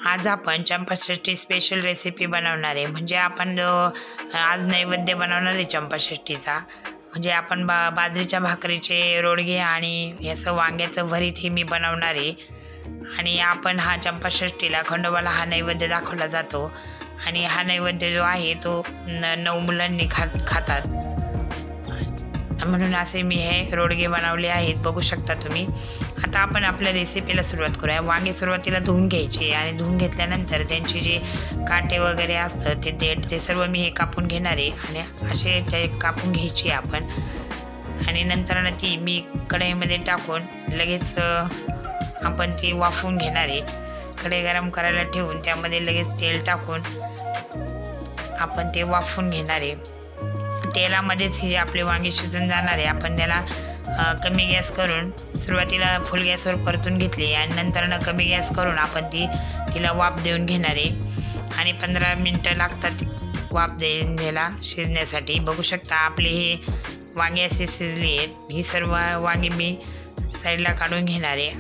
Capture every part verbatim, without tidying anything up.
आज आपण Champashashthi special recipe बनवणार आहे। म्हणजे आपण आज नैवेद्य बनवणार आहे चंपाषष्ठीचा। म्हणजे आपण बा बाजरीच्या भाकरीचे रोडगे आणि याचं वांग्याचं भरीत हे मी बनवणार आहे। आणि आपण हा चंपाषष्ठीला खंडोबाला हा नैवेद्य दाखवला जातो आणि हा नैवेद्य जो आहे तो नऊ मुलांनी खा खातात म्हणून असे मी हे रोडगे बनवले आहेत, बघू शकता तुम्ही। आता आपण आपल्या रेसिपीला सुरुवात करूया। वांगे सुरुवातीला धुवून घ्यायचे आणि धुवून घेतल्यानंतर त्यांचे जे काटे वगैरे असतात ते देठ ते सर्व मी हे कापून घेणार आहे आणि असे ते कापून घ्यायचे आपण। आणि नंतर ती मी कढईमध्ये टाकून लगेच आपण ती वाफवून घेणार आहे। कढई गरम करायला ठेवून त्यामध्ये लगेच तेल टाकून आपण ते वाफवून घेणार आहे। तेलामध्येच ही आपले वांगे शिजून जाणार आहे। आपण त्याला कमी गॅस करून सुरुवातीला फुल गॅसवर परतून घेतली आणि नंतर कमी गॅस करून आपण ती तिला वाफ देऊन घेणार आहे आणि पंधरा मिनटं लागतात वाफ द्यायला शिजण्यासाठी। बघू शकता आपले हे वांगे असे शिजले आहेत। ही सर्व वांगे मी साईडला काढून घेणार आहे।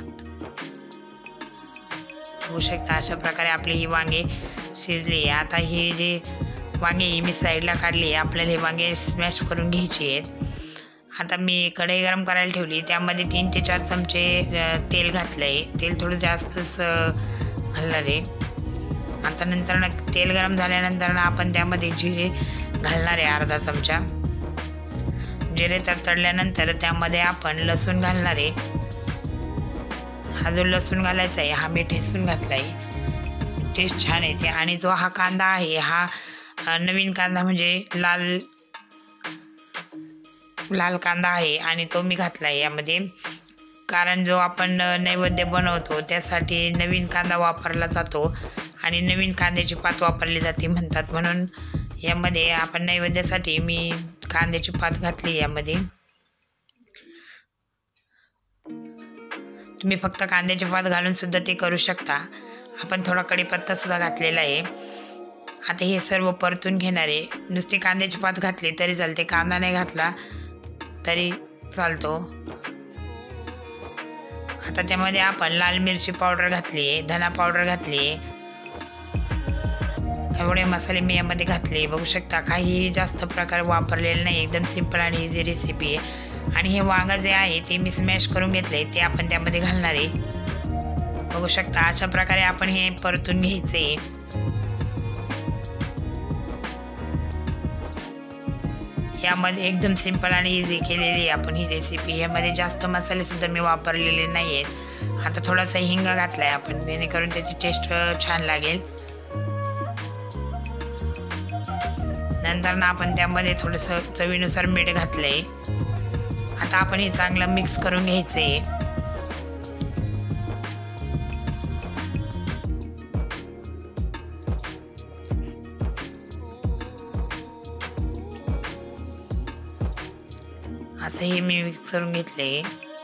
बघू शकता अशा प्रकारे आपले ही वांगे शिजले। आता ही जी वांगे मी साईडला काढली, आपल्याला हे वांगे स्मॅश करून घ्यायचे आहेत। आता मी कढई गरम करायला ठेवली, त्यामध्ये तीन ते चार चमचे तेल घातलं आहे। तेल थोडं जास्तच घालणार आहे। आता नंतर तेल गरम झाल्यानंतर आपण त्यामध्ये जिरे घालणार आहे अर्धा चमचा। जिरे तडतडल्यानंतर त्यामध्ये आपण लसूण घालणार आहे। हा जो लसूण घालायचा आहे हा मी ठेचून घातला आहे, टेस्ट छान येते। आणि जो हा कांदा आहे हा नवीन कांदा म्हणजे लाल लाल कांदा आहे आणि तो मी घातला आहे यामध्ये, कारण जो आपण नैवेद्य बनवतो त्यासाठी नवीन कांदा वापरला जातो आणि नवीन कांद्याची पात वापरली जाते म्हणतात, म्हणून यामध्ये आपण नैवेद्यासाठी मी कांद्याची पात घातली यामध्ये। तुम्ही फक्त कांद्याची पात घालून सुद्धा ते करू शकता। आपण थोडा कढीपत्ता सुद्धा घातलेला आहे। आता हे सर्व परतून घेणार आहे। नुसती कांद्याची पात घातली तरी चालते, कांदा नाही घातला तरी चालतो। आता त्यामध्ये आपण लाल मिरची पावडर घातली आहे, धना पावडर घातली आहे, एवढे मसाले मी यामध्ये घातले। बघू शकता काही जास्त प्रकार वापरलेले नाही, एकदम सिंपल आणि इझी रेसिपी आहे। आणि हे वांगा जे आहे ते मी स्मॅश करून घेतले, ते आपण त्यामध्ये घालणार आहे। बघू शकता अशा प्रकारे आपण हे परतून घ्यायचे आहे। यामध्ये एकदम सिंपल आणि इझी केलेली आपण ही रेसिपी। यामध्ये जास्त मसाले सुद्धा मी वापरलेले नाही आहेत। आता थोडासा हिंग घातला आहे आपण, जेणेकरून त्याची टेस्ट छान लागेल। नंतर आपण त्यामध्ये थोडंसं चवीनुसार मीठ घातलं आहे। आता आपण हे चांगलं मिक्स करून घ्यायचं आहे। असं हे मी मिक्स करून घेतले।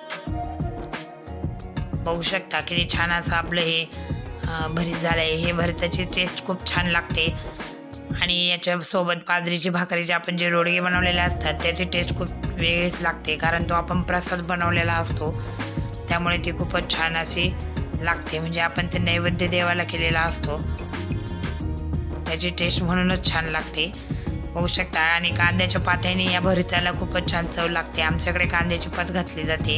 बघू शकता किती छान असं आपलं हे भरीत झालं आहे। हे भरीताची टेस्ट खूप छान लागते आणि याच्यासोबत बाजरीची भाकरीचे आपण जे रोडगे बनवलेले असतात त्याची टेस्ट खूप वेगळीच लागते, कारण तो आपण प्रसाद बनवलेला असतो त्यामुळे ती खूपच छान अशी लागते। म्हणजे आपण ते नैवेद्य देवाला केलेला असतो त्याची टेस्ट म्हणूनच छान लागते। बघू शकता आणि कांद्याच्या पात्याने या भरीताला खूपच छान चव लागते। आमच्याकडे कांद्याची पात घातली जाते।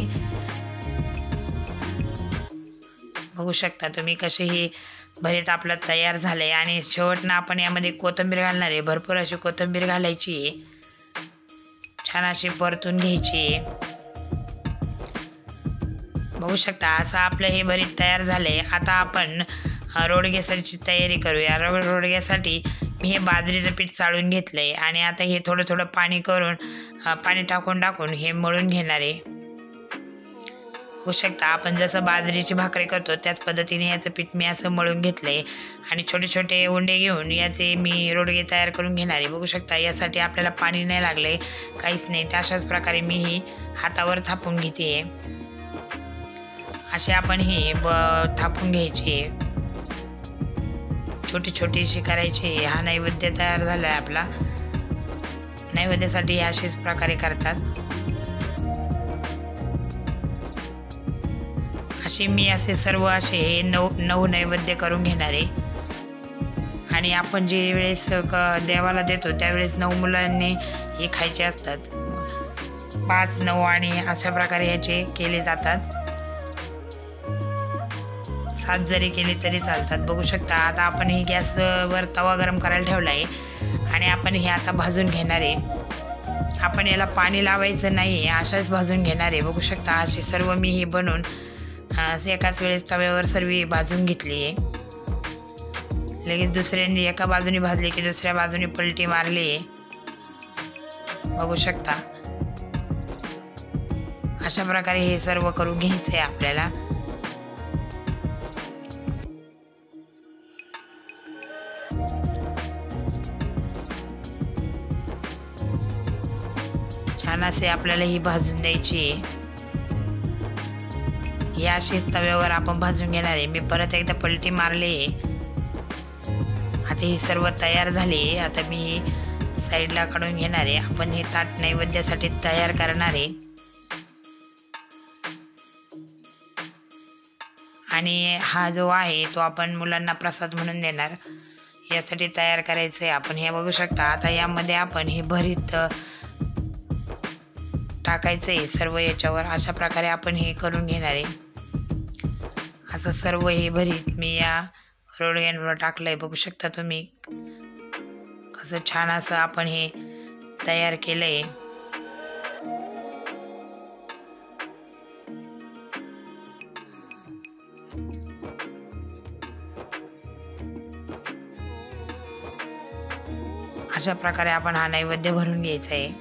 बघू शकता तुम्ही कसे हे भरीत आपलं तयार झालंय। आणि शेवटनं आपण यामध्ये कोथिंबीर घालणार आहे, भरपूर अशी कोथिंबीर घालायची आहे, छान अशी परतून घ्यायची आहे। बघू शकता असं आपलं हे भरीत तयार झालंय। आता आपण रोडग्यासाठी तयारी करूया। रोडग्यासाठी मी हे बाजरीचं पीठ चाळून घेतलं आहे आणि आता हे थोडं थोडं पाणी करून पाणी टाकून टाकून हे मळून घेणार आहे। होऊ शकता आपण जसं बाजरीची भाकरी करतो त्याच पद्धतीने याचं पीठ मी असं मळून घेतलं आहे आणि छोटे छोटे उंडे घेऊन याचे मी रोडगे तयार करून घेणार आहे। बघू शकता यासाठी आपल्याला पाणी नाही लागले, काहीच नाही। अशाच प्रकारे मी ही हातावर थापून घेते। असे आपण हे ब थापून घ्यायचे, छोटी छोटी अशी करायची। हा नैवेद्य तयार झाला आहे आपला। नैवेद्यासाठी अशाच प्रकारे करतात। असे मी असे सर्व असे हे नऊ नऊ नैवेद्य करून घेणार आहे. आणि आपण जे वेळेस देवाला देतो त्यावेळेस नऊ मुलांनी हे खायचे असतात. पाच नऊ आणि अशा प्रकारे ह्याचे केले जातात. सात जरी केले तरी चालतात. बघू शकता आता आपण हे गॅसवर तवा गरम करायला ठेवला आहे आणि आपण हे आता भाजून घेणार आहे. आपण याला पाणी लावायचं नाही आहे, अशाच भाजून घेणार आहे. बघू शकता असे सर्व मी हे बनवून एकाच वेळेस तव्यावर सर्व भाजून घेतली आहे. लगेच दुसऱ्यांनी एका बाजूने भाजले की दुसऱ्या बाजूने पलटी मारली आहे. बघू शकता अशा प्रकारे हे सर्व करून घ्यायचं आहे आपल्याला. छान असे आपल्याला ही भाजून द्यायची आहे. या अशीच तव्यावर आपण भाजून घेणार आहे. मी परत एकदा पलटी मारली आहे. आता ही सर्व तयार झाली. आता मी साईडला काढून घेणार आहे. आपण हे ताट नैवेद्यासाठी तयार करणार आहे आणि हा जो आहे तो आपण मुलांना प्रसाद म्हणून देणार, यासाठी तयार करायचं आहे आपण. हे बघू शकता आता यामध्ये आपण हे भरीत टाकायचं आहे सर्व याच्यावर. अशा प्रकारे आपण हे करून घेणार आहे. असं सर्व हे भरीत मी या रोडग्यांवर टाकलं आहे. बघू शकता तुम्ही कसं छान असं आपण हे तयार केलं आहे. अशा प्रकारे आपण हा नैवेद्य भरून घ्यायचा आहे.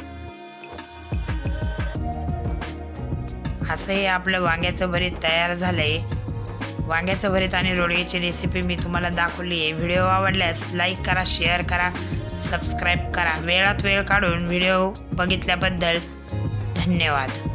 असं हे आपलं वांग्याचं भरीत तयार झालं आहे. वांग्याचं भरीत आणि रोडग्याची रेसिपी मी तुम्हाला दाखवली आहे. व्हिडिओ आवडल्यास लाईक करा, शेअर करा, सबस्क्राईब करा. वेळात वेळ काढून व्हिडिओ बघितल्याबद्दल धन्यवाद.